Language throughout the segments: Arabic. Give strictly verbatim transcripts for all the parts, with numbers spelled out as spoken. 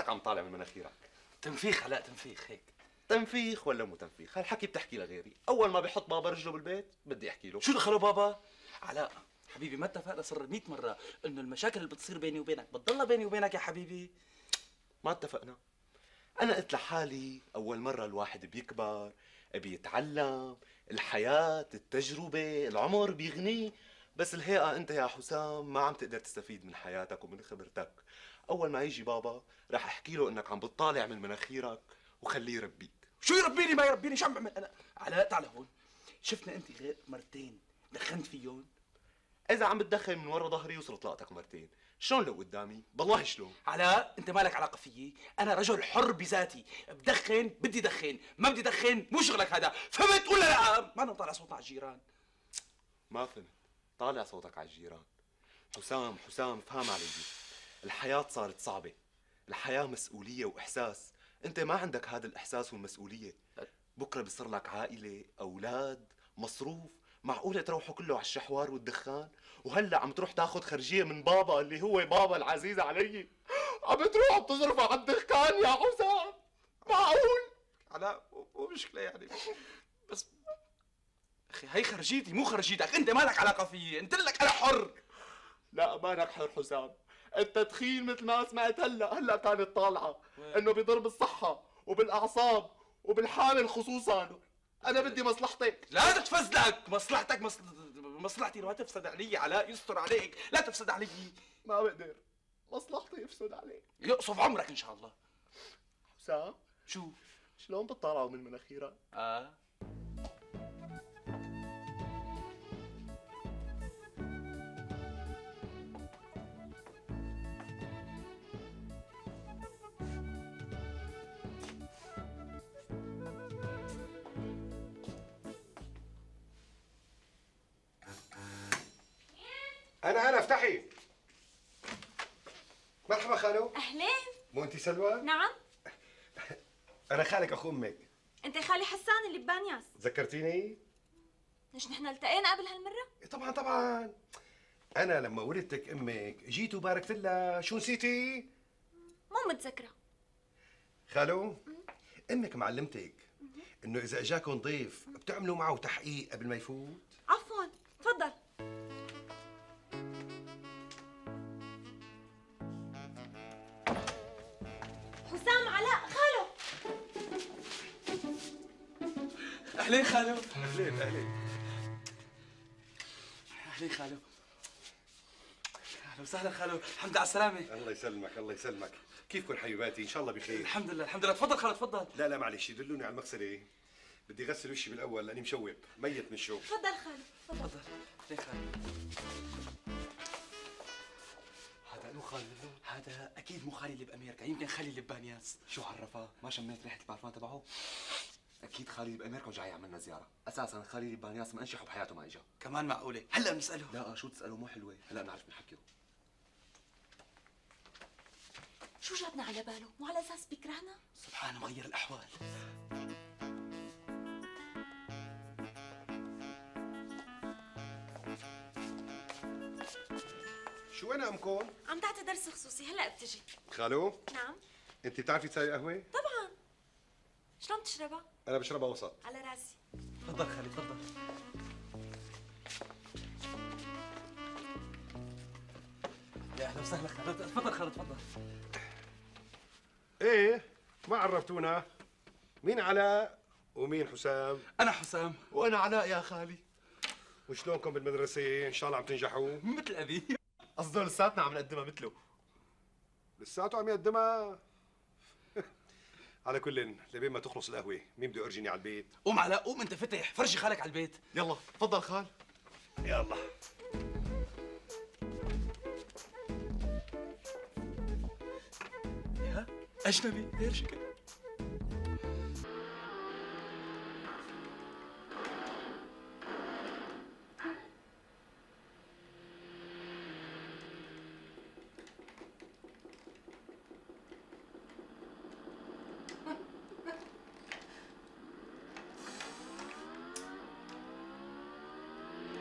شايفك عم طالع من مناخيرك. تنفيخ علاء، تنفيخ هيك. تنفيخ ولا مو تنفيخ؟ هالحكي بتحكي لغيري، اول ما بيحط بابا رجله بالبيت بدي احكي له. شو دخله بابا؟ علاء حبيبي ما اتفقنا صار مية مرة انه المشاكل اللي بتصير بيني وبينك بتضلها بيني وبينك يا حبيبي؟ ما اتفقنا. انا قلت لحالي اول مرة الواحد بيكبر، بيتعلم، الحياة، التجربة، العمر بيغنيه، بس الهيئة انت يا حسام ما عم تقدر تستفيد من حياتك ومن خبرتك. اول ما يجي بابا رح احكي له انك عم بتطالع من مناخيرك وخليه يربيك. شو يربيني ما يربيني؟ شو عم بعمل انا؟ علاء تعال هون، شفنا انت غير مرتين دخنت فيهم؟ اذا عم بتدخن من ورا ظهري وصلت لقطك مرتين، شلون لو قدامي؟ بالله شلون؟ علاء انت مالك علاقه فيي، انا رجل حر بذاتي، بدخن بدي دخن، ما بدي دخن مو شغلك هذا، فهمت ولا لا؟ ما انا طالع صوتنا على الجيران. ما فهمت. طالع صوتك على الجيران. حسام حسام فهم علي. الحياة صارت صعبة، الحياة مسؤولية وإحساس، أنت ما عندك هذا الإحساس والمسؤولية. بكرة بصير لك عائلة، أولاد، مصروف، معقولة تروحوا كله على الشحوار والدخان؟ وهلا عم تروح تاخذ خرجية من بابا اللي هو بابا العزيز علي، عم تروح بتصرفها على الدخان يا حسام؟ معقول؟ علاء مو مشكلة يعني، بس اخي هي خرجيتي مو خرجيتك، انت مالك علاقة فيي، قلت لك انا حر. لا مانك حر حسام، التدخين مثل ما سمعت هلا هلا كانت طالعه انه بضر بالصحه وبالاعصاب وبالحامل خصوصا. انا بدي مصلحتك. لا تتفزلك، مصلحتك مصل... مصلحتي ما تفسد علي. علاء يستر عليك، لا تفسد علي. ما بقدر، مصلحتي يفسد عليك. يقصف عمرك ان شاء الله. حسام شو؟ شلون بتطلعوا من مناخيرك؟ اه أنا أنا افتحي. مرحبا خالو. أهلين. مو أنت سلوى؟ نعم. أنا خالك أخو أمك. أنت خالي حسان اللي ببانياس. تذكرتيني؟ ليش نحن التقينا قبل هالمرة؟ طبعا طبعا. أنا لما ولدتك أمك جيت وباركت لها، شو نسيتي؟ مو متذكرة. خالو، أمك معلمتك إنه إذا إجاكم ضيف بتعملوا معه تحقيق قبل ما يفوت؟ عفواً، تفضل. حسام، علاء، خالو. اهلين خالو. أهلين أهلين. اهلين خالو. اهلا وسهلا خالو، الحمد لله على السلامة. الله يسلمك الله يسلمك. كيفكم حبيباتي؟ إن شاء الله بخير. الحمد لله الحمد لله. تفضل خالو تفضل. لا لا معلش، دلوني على المغسلة، بدي غسل وشي بالأول لأني مشوب ميت من الشوب. تفضل خالو تفضل. تفضل. اهلين خالو. هذا مو خالي؟ هذا اكيد مو خالي اللي بامريكا، يمكن خالي اللي ببانياس. شو عرفها؟ ما شميت ريحة البارفان تبعه؟ أكيد خالي بأمريكا وجاي يعملنا زيارة، أساساً خالي بانياس ما انشحوا بحياته ما إجا. كمان معقولة؟ هلا بنسأله. لا شو تسأله مو حلوة، هلا بنعرف بنحكيه. شو جابنا على باله؟ مو على أساس بيكرهنا؟ سبحان مغير الأحوال. شو وين أمكم؟ عم تعطي درس خصوصي، هلا بتجي. خالو، نعم. أنت بتعرفي تساوي قهوة؟ طبعاً. شلون بتشربها؟ أنا بشربها وسط. على راسي. تفضل خالي تفضل. يا اهلا وسهلا خالو، تفضل خالو تفضل. ايه ما عرفتونا، مين علاء ومين حسام؟ انا حسام. وأنا علاء يا خالي. وشلونكم بالمدرسة؟ إن شاء الله عم تنجحوا؟ مثل أبي. قصده لساتنا عم نقدمها مثله. لساته عم يقدمها؟ على كل لبين ما تخلص القهوة، مين بده يرجيني على البيت؟ قوم علاء قوم، انت فتح فرجي خالك على البيت. يلا تفضل خال. يلا. يا أجنبي غير شكل.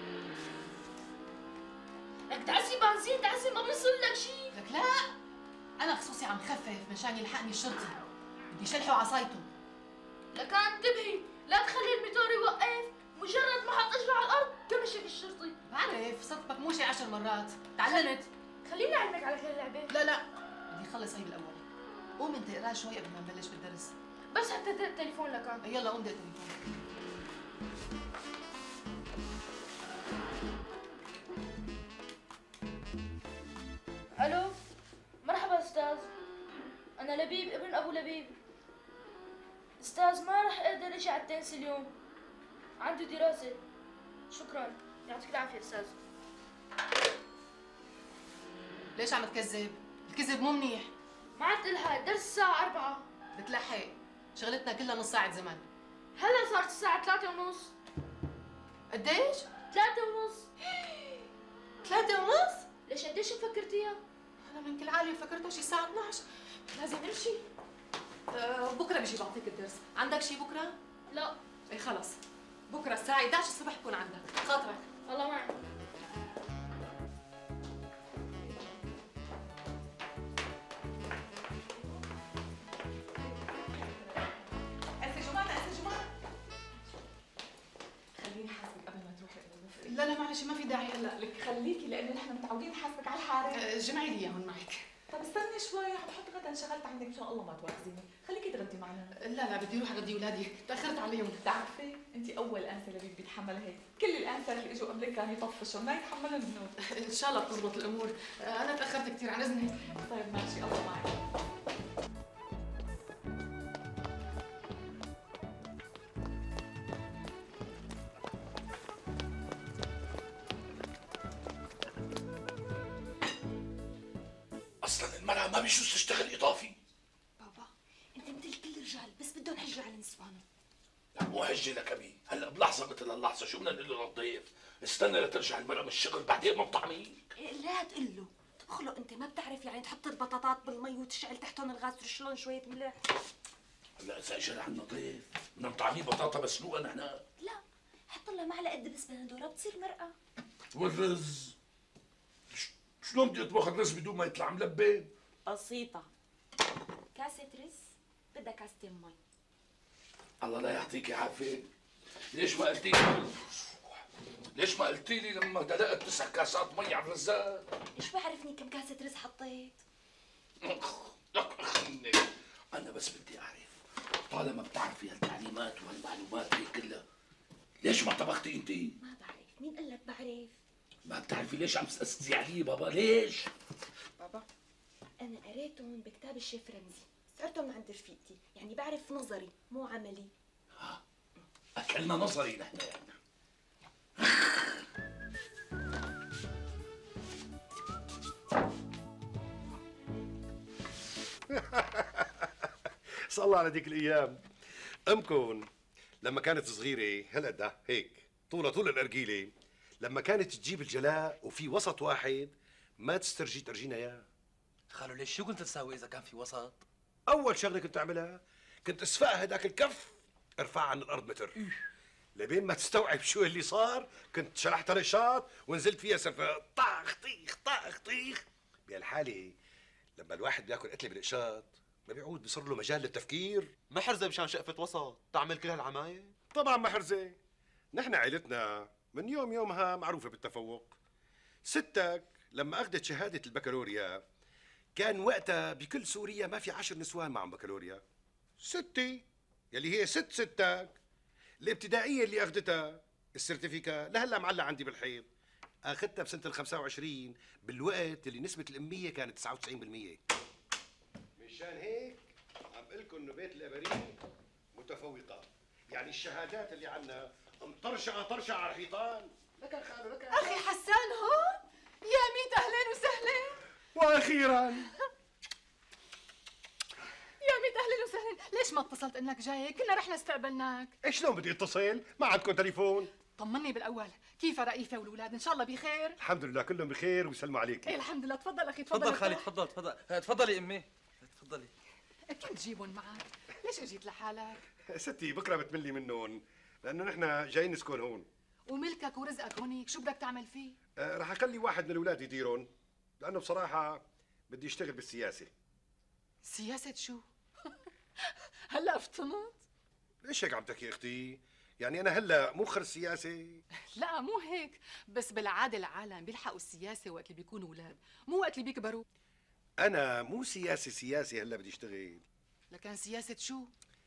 لك تعسي بنزين، تعسي ما بيصير لك شيء. لك لا انا خصوصي عم خفف مشان يلحقني الشرطي، بدي شلحه عصايته. لكان انتبهي، لا تخلي الموتور يوقف، مجرد ما حط اجره على الارض كمشك الشرطي. بعرف صرت بكموشي عشر مرات، تعلمت. خليني اعلمك على كل اللعبه. لا لا بدي اخلص هي بالاول. قوم انت اقرا شوي قبل ما نبلش بالدرس. بس حتى دق التليفون لكان. يلا قوم دق التليفون. الو، مرحبا استاذ، انا لبيب ابن ابو لبيب. استاذ ما رح اقدر اجي على التنس اليوم، عندي دراسه. شكرا، يعطيك العافيه استاذ. ليش عم تكذب؟ الكذب مو منيح. ما عاد الحق، درس الساعه أربعة. بتلحق، شغلتنا كلها نص ساعة زمن. هلا صارت الساعه ثلاثة ونص. قديش؟ ثلاثة ونص. ثلاثة ونص؟ ليش قديش مفكرتيها؟ أنا من كل عالي فكرتها شي الساعة اثنعش. لازم امشي. أه بكره بجي بعطيك الدرس، عندك شي بكره؟ لا. ايه خلص، بكره الساعة احد عشر الصبح بكون عندك، خاطرك. الله معك. اسا جمانة اسا جمانة خليني حاسبك قبل ما تروحي الى الرفقة. لا لا معلش ما في داعي هلا. لك خليكي لانه نحن متعودين نحاسبك على الحارة. أه جمعي لي اياهم معك. طب استني شوي، عم بحط غدا انشغلت عندك مشان الله ما تواخذيني، خليكي تغدي معنا. لا لا بدي اروح اغدي اولادي، تاخرت عليهم. بتعرفي انت اول انسه لبيب بيتحملها هيك، كل الانسه اللي اجوا قبلك كانوا يطفشوا ما يتحملوا الذنوب. ان شاء الله بتزبط الامور. أه انا تاخرت كثير عن اذنك. طيب ماشي، الله معك. اصلا المرأة ما بيجوز تشتغل اضافي. بابا انت مثل كل الرجال بس بدهم حجة على نسوانهم. لا مو حجة لك ابي، هلا بلحظة مثل هاللحظة شو بدنا نقول له للضيف؟ استنى لترجع المرأة من الشغل بعدين بنطعميك. إيه لا تقول له تبخله، انت ما بتعرف يعني تحط البطاطات بالمي وتشعل تحتهم الغاز ترش لهم شوية ملح. هلا اذا اجى عنا ضيف بدنا نطعميه بطاطا مسلوقة نحن. لا حط لها معلقة دبس بندورة بتصير مرقة. والرز ش- شلون بدي اطبخ الرز بدون ما يطلع ملبن؟ بسيطة، كاسة رز بدها كاستين مي. الله لا يعطيكي عافية. ليش ما قلتي لي ليش ما قلتي لي لما دلقت تسع كاسات مي على الرزات؟ ايش بعرفني كم كاسة رز حطيت؟ أنا بس بدي أعرف، طالما بتعرفي هالتعليمات وهالمعلومات هي كلها، ليش ما طبختي أنت؟ ما بعرف، مين قال لك بعرف؟ ما بتعرفي ليش عم تستأذي علي بابا؟ ليش؟ بابا أنا قريتهم بكتاب الشيف رمزي، سألتهم من عند رفيقتي، يعني بعرف نظري مو عملي. ها أكلنا نظري نحن يعني. صلى الله على ديك الايام. امكن لما كانت صغيره هالقد هيك طولها طول الارجيله، لما كانت تجيب الجلاء وفي وسط واحد ما تسترجي ترجينا اياه. خالو ليش شو كنت تساوي اذا كان في وسط؟ اول شغله كنت اعملها كنت اسفقها هداك الكف ارفعها عن الارض متر، لبين ما تستوعب شو اللي صار كنت شرحتها للشاط ونزلت فيها سرفة طاخ طيخ طاخ طيخ. بهالحاله لما الواحد بياكل قتله بالقشاط ما بيعود بيصير له مجال للتفكير. محرزة مشان شقفة وسط تعمل كل هالعمايل؟ طبعا محرزة، نحن عائلتنا من يوم يومها معروفة بالتفوق. ستك لما أخذت شهادة البكالوريا كان وقتها بكل سوريا ما في عشر نسوان معهم بكالوريا. ستي يلي هي ست ستك الابتدائية اللي أخذتها السيرتيفيكا لهلا معلق عندي بالحيط، أخذتها بسنة ال خمسة وعشرين بالوقت اللي نسبة الأمية كانت تسعة وتسعين بالمية. مشان هيك عم بقول لكم إنه بيت الأبريد متفوقة، يعني الشهادات اللي عنا مطرشقة طرشقة على الحيطان. لك خالو لك اخي حسان هون؟ يا ميت اهلين وسهلين. واخيرا يا ميت اهلين وسهلين، ليش ما اتصلت انك جاي؟ كنا رحنا استقبلناك. ايش شلون بدي اتصل؟ ما عندكم تليفون؟ طمني بالاول، كيف رئيفه والاولاد؟ ان شاء الله بخير؟ الحمد لله كلهم بخير ويسلموا عليك. ايه الحمد لله. تفضل اخي تفضل. تفضل خالي تفضل تفضل تفضلي امي تفضلي. كنت تجيبهم معك، ليش اجيت لحالك؟ ستي بكره بتملي منهم لانه نحن جايين نسكن هون. وملكك ورزقك هونيك، شو بدك تعمل فيه؟ آه رح اخلي واحد من الاولاد يديرهم لانه بصراحه بدي اشتغل بالسياسه. سياسة شو؟ هلا فطنت؟ ليش هيك عم تحكي اختي؟ يعني انا هلا مو خر السياسه؟ لا مو هيك، بس بالعاده العالم بيلحقوا السياسه وقت اللي بيكونوا اولاد، مو وقت اللي بيكبروا. انا مو سياسي سياسي هلا بدي اشتغل. لكن سياسه شو؟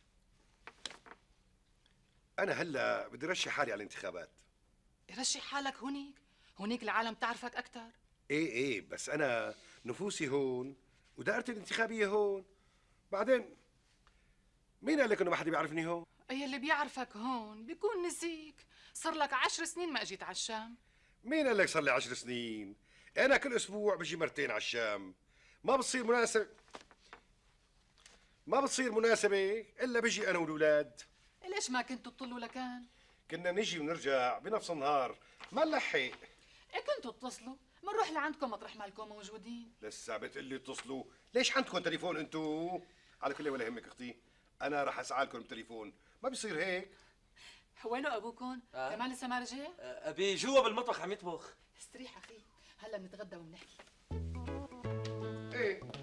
انا هلا بدي رشح حالي على الانتخابات. رشح حالك هونيك، هونيك العالم تعرفك اكثر. ايه ايه بس انا نفوسي هون ودائرتي الانتخابيه هون. بعدين مين قال لك انه ما حدا بيعرفني هون؟ اي اللي بيعرفك هون بيكون نسيك، صار لك عشر سنين ما اجيت على الشام. مين قال لك صار لي عشر سنين؟ انا كل اسبوع بجي مرتين على الشام. ما بتصير مناسبه ما بتصير مناسبه الا بجي انا والاولاد. ليش ما كنتوا تطلوا لكان؟ كنا نجي ونرجع بنفس النهار، ما نلحق. ايه كنتوا اتصلوا، بنروح لعندكم مطرح ما لكم موجودين. لسه بتقلي اتصلوا، ليش عندكم تليفون انتو؟ على كل ولا يهمك اختي، انا رح اسعى لكم بتليفون، ما بصير هيك. وينه ابوكم؟ آه. كمان لسه ما رجع؟ آه، ابي جوا بالمطبخ عم يطبخ. استريح اخي، هلا بنتغدى وبنحكي. ايه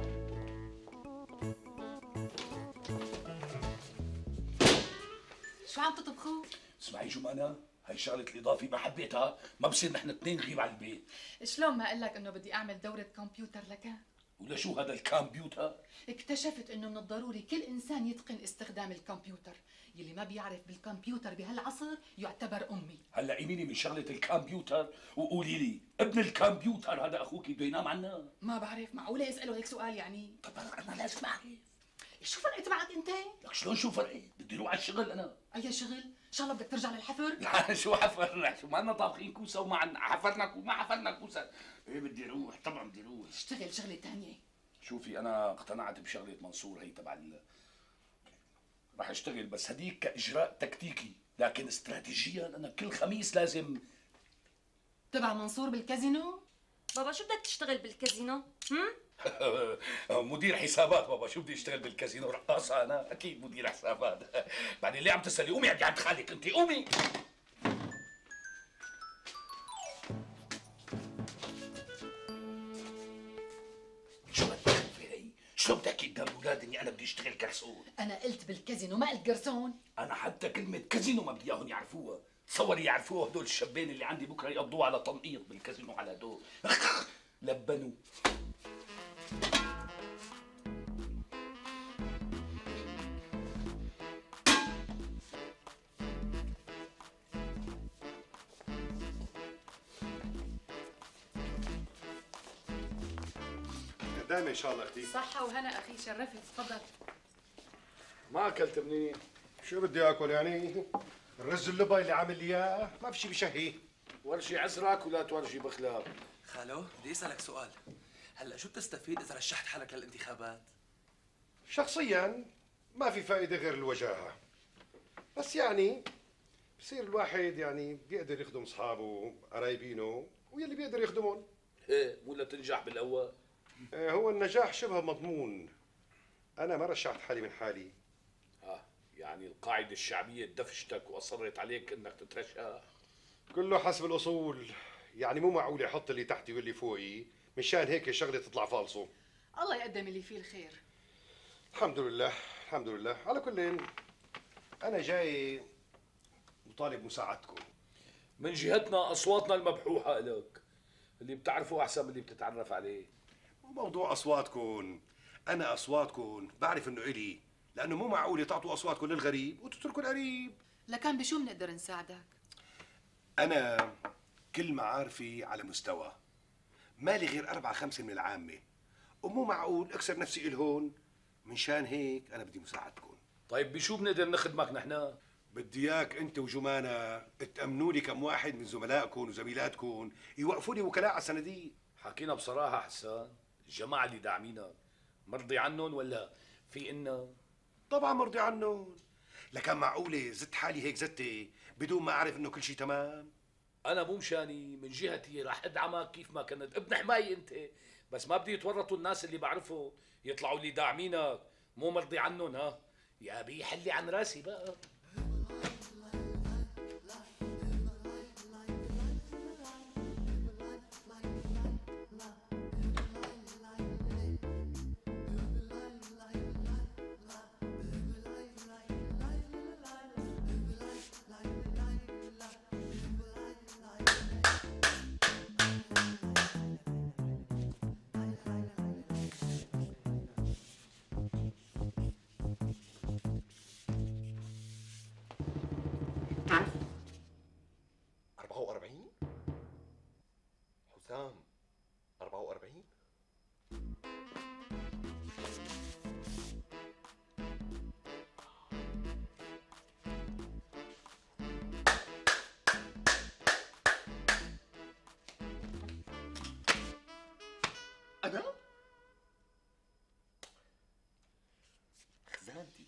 شو عم تطبخوا؟ اسمعي جمانة، هي شغلة الإضافة ما حبيتها، ما بصير نحن اثنين نغيب على البيت. شلون ما اقول لك انه بدي اعمل دورة كمبيوتر لكان؟ ولا شو هذا الكمبيوتر؟ اكتشفت انه من الضروري كل انسان يتقن استخدام الكمبيوتر، يلي ما بيعرف بالكمبيوتر بهالعصر يعتبر امي. هلا ايميني من شغلة الكمبيوتر وقولي لي، ابن الكمبيوتر هذا اخوك بده ينام عنا؟ ما بعرف، معقولة اسأله هيك سؤال يعني؟ طب انا لازم اعرف. شو فرقت معك انت؟ لك شلون شو فرقت؟ بدي اروح على الشغل انا. اي شغل؟ ان شاء الله بدك ترجع للحفر؟ لا شو حفر؟ شو ما لنا طابخين كوسه وما عن حفرنا وما حفرنا كوسه. ايه بدي اروح، طبعا بدي اروح. اشتغل شغلة ثانية. شوفي انا اقتنعت بشغله منصور هي تبع ال... رح اشتغل، بس هديك كاجراء تكتيكي، لكن استراتيجيا انا كل خميس لازم. تبع منصور بالكازينو؟ بابا شو بدك تشتغل بالكازينو؟ هم؟ مدير حسابات بابا، شو بدي اشتغل بالكازينو؟ رقاصه انا؟ اكيد مدير حسابات. بعدين ليه عم تسالي؟ قومي عندي عند خالك انت، قومي. شو بدك في هي؟ شو بتحكي قدام الاولاد اني انا بدي اشتغل جرسون؟ انا قلت بالكازينو ما قلت جرسون. انا حتى كلمه كازينو ما بدي اياهم يعرفوها. تصوري يعرفوها هدول الشابين اللي عندي بكره يقضوا على تنقيط بالكازينو على هدول. لبنوا. دائما ان شاء الله اختي. صحة وهنا اخي، شرفت، تفضل. ما اكلت منيح. شو بدي اكل يعني؟ الرز اللبن اللي عامل لي اياه ما في شيء بشهي. ورشي عزرك ولا تورشي بخلاق. خالو بدي اسالك سؤال، هلا شو بتستفيد اذا رشحت حالك للانتخابات؟ شخصيا ما في فائده غير الوجاهه، بس يعني بصير الواحد يعني بيقدر يخدم اصحابه قرايبينه ويلي بيقدر يخدمهم. ايه ولا تنجح بالاول؟ آه، هو النجاح شبه مضمون. انا ما رشحت حالي من حالي. اه يعني القاعده الشعبيه دفشتك واصرت عليك انك تترشح. كله حسب الاصول، يعني مو معقول يحط اللي تحتي واللي فوقي مشان هيك الشغله تطلع فالصو. الله يقدم اللي فيه الخير. الحمد لله الحمد لله. على كل انا جاي وطالب مساعدتكم. من جهتنا اصواتنا المبحوحه لك، اللي بتعرفه احسن من اللي بتتعرف عليه. مو موضوع اصواتكم، انا اصواتكم بعرف انه الي، لانه مو معقول تعطوا اصواتكم للغريب وتتركوا القريب. لكان بشو بنقدر نساعدك؟ انا كل معارفي على مستوى، مالي غير أربعة خمسة من العامة، ومو معقول أكسر نفسي إلهون. منشان هيك أنا بدي مساعدتكم. طيب بشو بنقدر نخدمك نحن؟ بدي إياك أنت وجمانة تأمنوا لي كم واحد من زملائكم وزميلاتكم يوقفوا لي وكلاء على الصناديق. حكينا بصراحة حسان، الجماعة اللي داعمينك مرضي عنهم ولا في إنا؟ طبعا مرضي عنهم، لكن معقولة زدت حالي هيك زدتي بدون ما أعرف إنه كل شيء تمام؟ أنا مو مشاني، من جهتي راح أدعمك كيف ما كنت ابن حماية أنت، بس ما بدي يتورطوا الناس اللي بعرفهم يطلعوا لي داعمينك مو مرضي عنهم. ها يا بي حلي عن راسي بقى. أربعة وأربعين؟ حسام أربعة وأربعين؟ أنا؟ خزانتي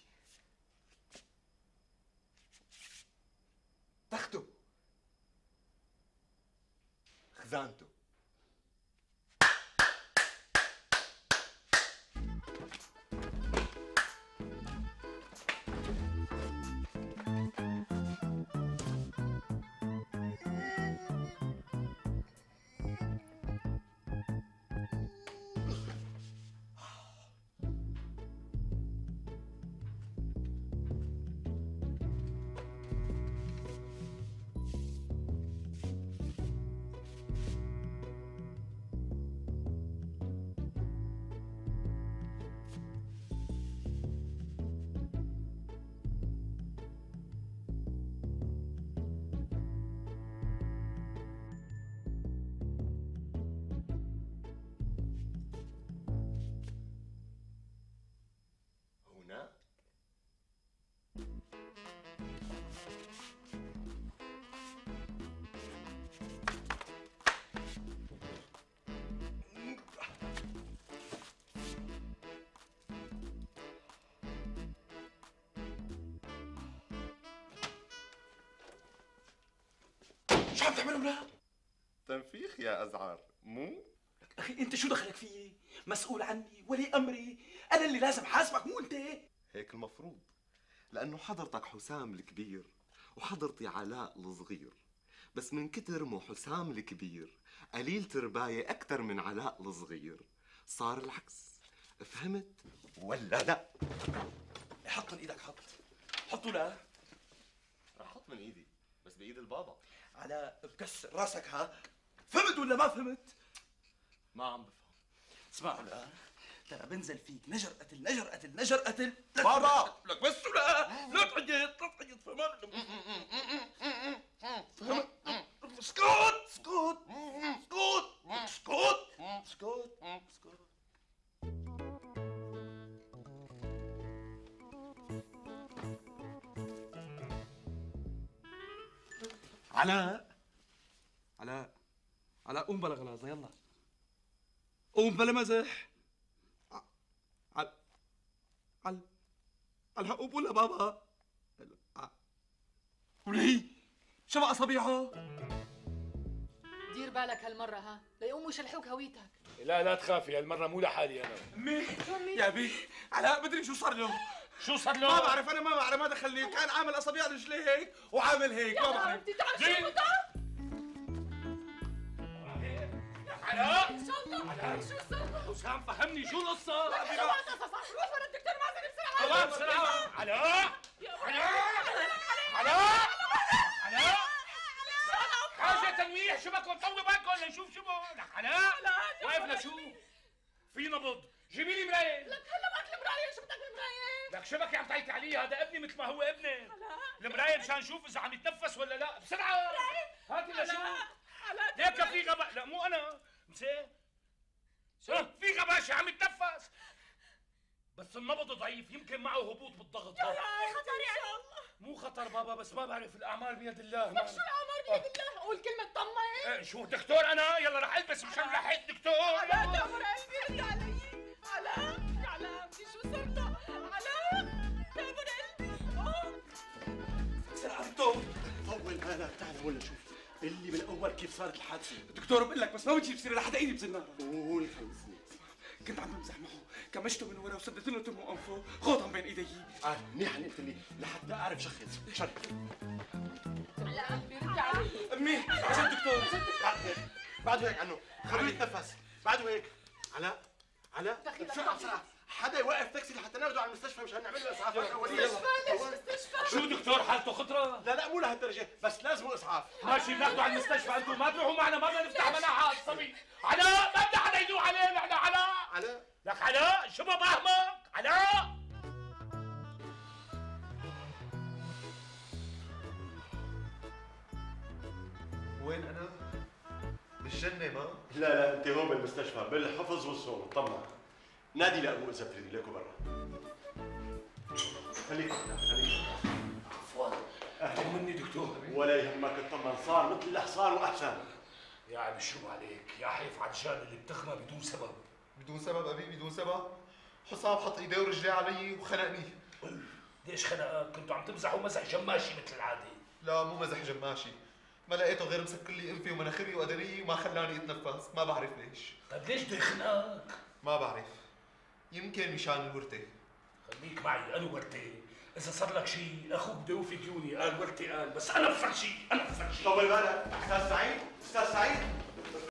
تخته خزانته هناك شو عم تعملوا لا؟ تنفيخ يا أزعر مو؟ اخي انت شو دخلك فيي؟ مسؤول عني ولي امري، انا اللي لازم حاسبك مو انت. هيك المفروض، لأنه حضرتك حسام الكبير وحضرتي علاء الصغير، بس من كتر مو حسام الكبير قليل ترباية أكتر من علاء الصغير، صار العكس. فهمت ولا لا؟ حط من ايدك، حط حطوا لا. رح أحط من إيدي بس بإيد البابا. علاء بكسر راسك ها، فهمت ولا ما فهمت؟ ما عم بفهم. اسمعوا لا، ترى بنزل فيك نجر قتل نجر قتل نجر قتل. بابا لك بس لا لا تعيط لا تعيط، فهمت؟ فهمت؟ اسكت اسكت اسكت اسكت اسكت اسكت. علاء علاء علاء قوم بلا غلاظة، يلا قوم بلا مزح. عل عل عل قوم ولا بابا؟ ولي شو بقى اصابيعه؟ دير بالك هالمرة ها، ليقوموا يشلحوك هويتك. لا لا تخافي، هالمرة مو لحالي أنا. امي يا بي علاء بدري شو صار له. شو صار له؟ ما بعرف، انا ما بعرف، ما دخلني، كان عامل اصابيع رجليه هيك وعامل هيك، ما بعرف. بدي تعرف شو علاء علاء شو صار؟ حسام فهمني شو القصة؟ خلاص خلاص روح ورا الدكتور مازن بسرعة. خلاص بسرعة. علاء علاء علاء علاء حاجة تنويح، شبك ومطوي بالكم لنشوف شو بقول لك. علاء واقف لشو؟ في نبض، جيبي لي مراية. لك هلا معك المراية، شو بدك المراية؟ لك شبكة عم تعيطي علي، هذا ابني مثل ما هو ابني. المراية مشان نشوف إذا عم يتنفس ولا لا، بسرعة هاتي لشوف. ليك في غباء، لا مو أنا، مسيه في غباشة عم يتنفس، بس النبض ضعيف، يمكن معه هبوط بالضغط. يا خطر ان شاء الله. مو خطر بابا، بس ما بعرف، الأعمال بيد الله. لك شو الأعمال بيد الله؟ قول كلمة طمن. ايه شو دكتور أنا؟ يلا رح ألبس مشان لحقت دكتور. علاء تامر قلبي رد علي. علاء علاء بدي شو صار له؟ علاء تامر قلبي. قوم بسرعة دكتور. طول بالك، تعال ولا شوف اللي بالاول كيف صارت الحادثه. دكتور بقول لك بس ما بتجيب سيرة لحتى ايدي بزنارة. قول خلصني. كنت عم بمزح معه، كمشته من ورا وسدت له تمه وانفه، خذهم بين ايدي. اه منيح اللي قلت لي لحتى اعرف شخص شر. علاء قلبي رد علي. امي عشان دكتور. بعد هيك بعد هيك عنه خليه يتنفس. بعد هيك علاء علاء بسرعه بسرعه، حدا يوقف تاكسي لحتى ناخده على المستشفى مشان نعمل له اسعاف اوليه. ليش مستشفى؟ شو دكتور حالته خطرة؟ لا لا مو لهالدرجه، بس لازمه اسعاف. ماشي بناخده على المستشفى، انتم ما تروحوا معنا، ما بدنا نفتح مناعة على الصبي. علاء ما بدنا حدا يدوق عليه، نحن علاء. علاء لك علاء شو ما فهمك؟ علاء بالجنة ما؟ لا لا انت هون بالمستشفى بالحفظ والصون، اطمن. نادي لابوه اذا بتريدي، ليكو برا. خليك خليك. عفوا اهلا مني دكتور. ولا يهمك، اطمن، صار مثل الحصان واحسن. يعني شو عليك يا حيف عطشان اللي بتغنى بدون سبب. بدون سبب ابي، بدون سبب؟ حسام حط ايديه ورجليه علي وخنقني. ليش خنقك؟ كنتوا عم تمزحوا مزح جماشي مثل العاده. لا مو مزح جماشي، ما لقيته غير مسكر لي انفي ومناخيري وقدري وما خلاني اتنفس، ما بعرف ليش. طيب ليش بده يخنقك؟ ما بعرف، يمكن مشان الورثة. خليك معي، انا ورثة، إذا صار لك شيء أخوك بده يوفي ديوني، قال ورثة قال، بس أنا بفرجي، أنا بفرجي. طول بالك، أستاذ سعيد، أستاذ سعيد.